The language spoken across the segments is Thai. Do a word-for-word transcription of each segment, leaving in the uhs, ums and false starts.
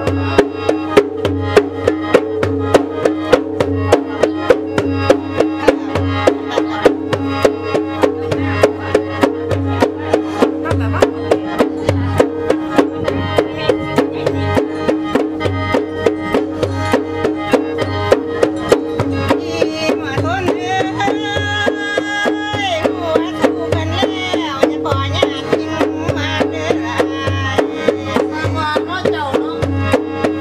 เ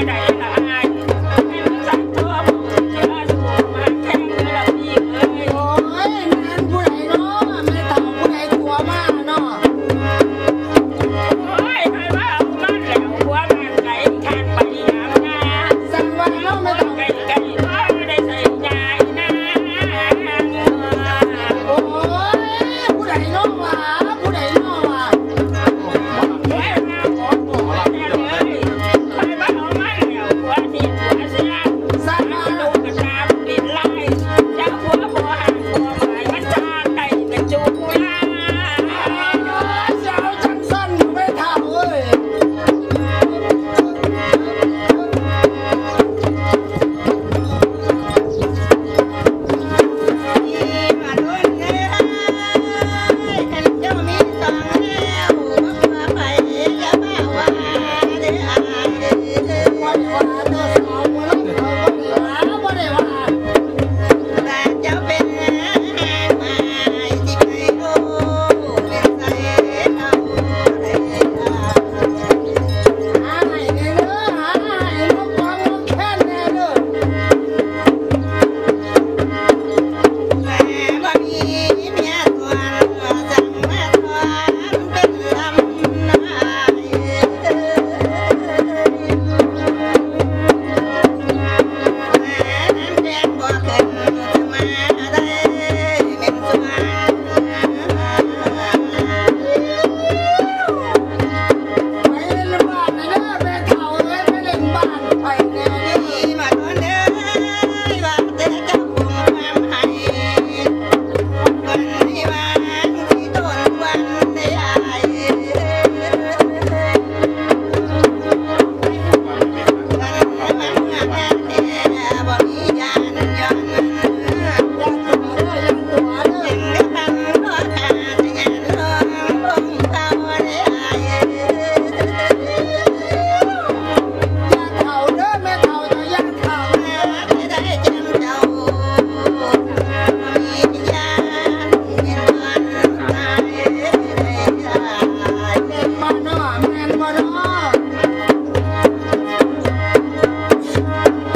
เ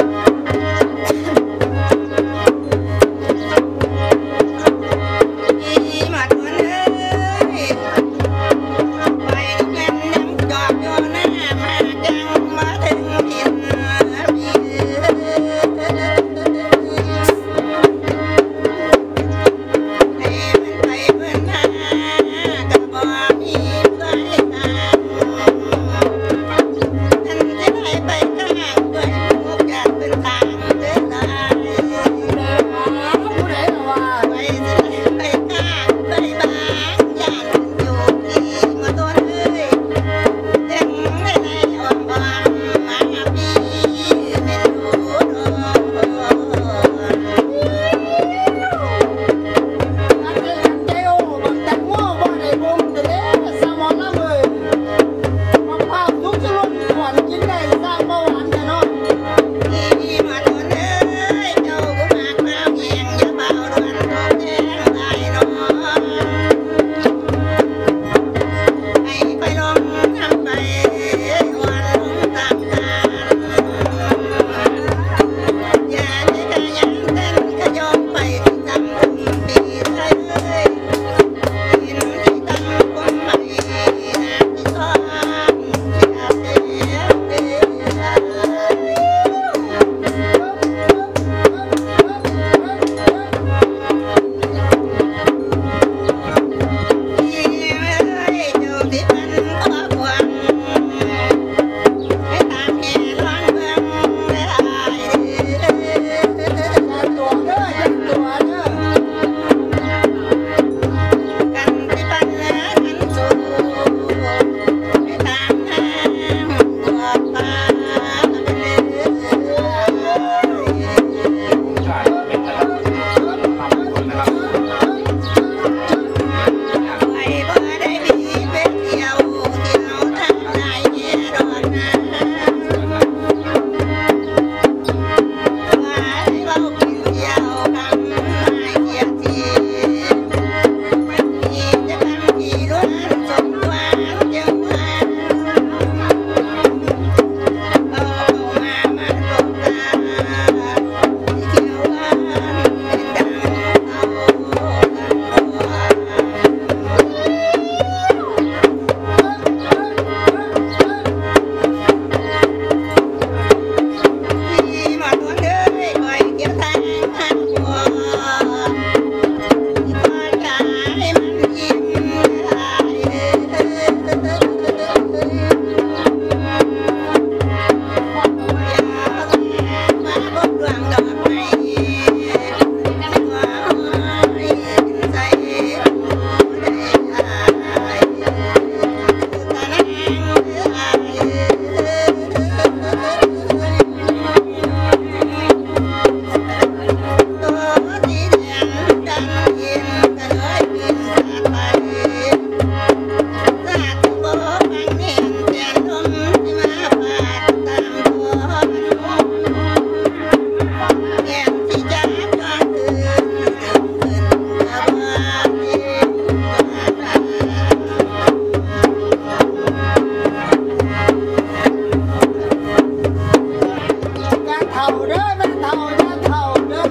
ท่าเด้อไม่เท่าจะเท่าเด้อ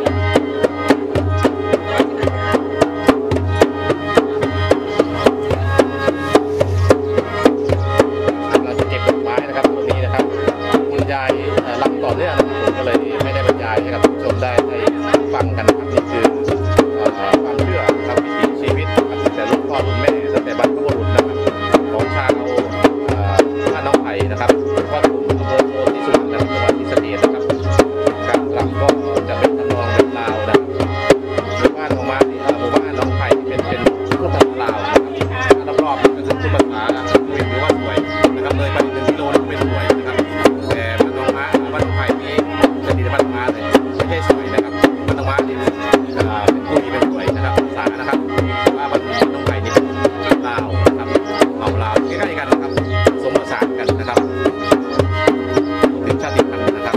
เราจะเก็บดอกไม้นะครับตรงนี้นะครับคุณยายลำต่อเนื่องผมก็เลยไม่ได้บรรยายให้กับผู้ชมได้ได้ฟังกันนะครับนี่คือความเชื่อครับวิถีชีวิตตั้งแต่รุ่นพ่อรุ่นแม่ตั้งแต่บรรพบุรุษนะครับของชาวบ้านน้องไผ่นะครับก็กลุ่มอำเภอโพธิสุวรรณจังหวัดศรีสะเกษนะครับการรำก็จะเป็นทำนองแบบลาวนะครับหมู่บ้านของมาหมู่บ้านน้องไผ่เป็นเป็นพูดภาษาลาวนะครับรอบๆก็คือพูดภาษาคุยหรือว่าสวยนะครับเลยไปหนึ่งกิโลนึงเป็นสวยนะครับแต่บ้านน้องม้าบ้านน้องไผ่นี่จะดีแต่บ้านน้องม้าเลยไม่ใช่สวยนะครับบ้านน้องม้านี่เป็นคุยเป็นสวยนะครับภาษานะครับว่าบ้านน้องไผ่นี่เป็นลาวนะครับเอาลาวใกล้ๆกันนะครับสมผสานกันนะครับเป็นชาติพันธุ์นะครับ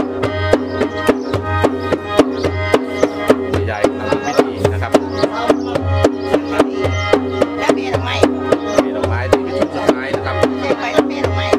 ใหญ่ทำพิธีนะครับแล้วมีดอกไม้มีดอกไม้ที่เป็นชุดสุดท้ายนะครับไปมีดอกไม้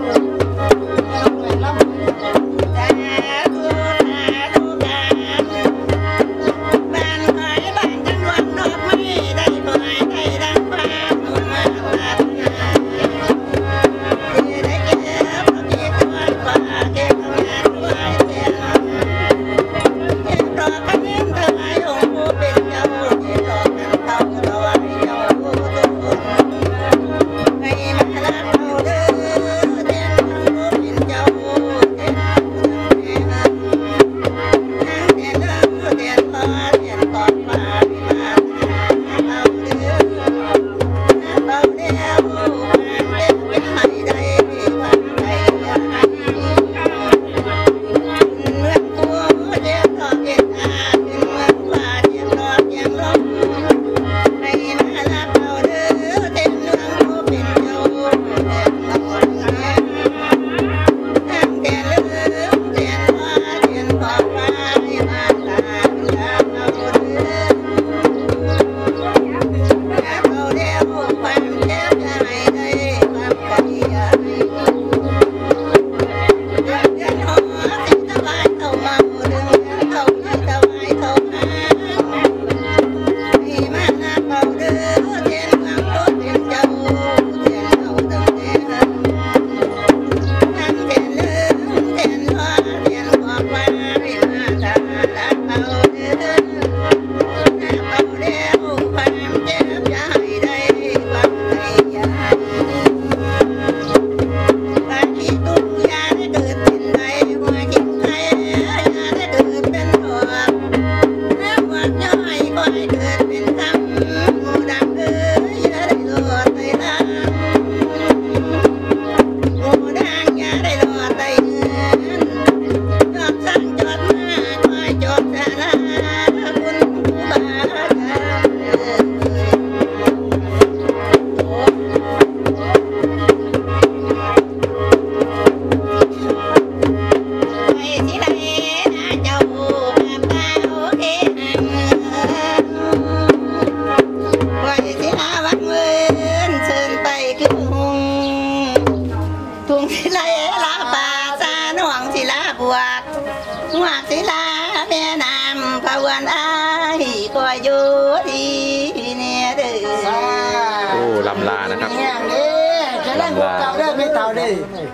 หัวศิลาแม่น้ำพะวันอ้ายคอยอยู่ดีเนี่ยเด้อโอ้ลำลานะครับเนี่ยนี่จะได้พวกเก่าได้ไม่เท่าดิ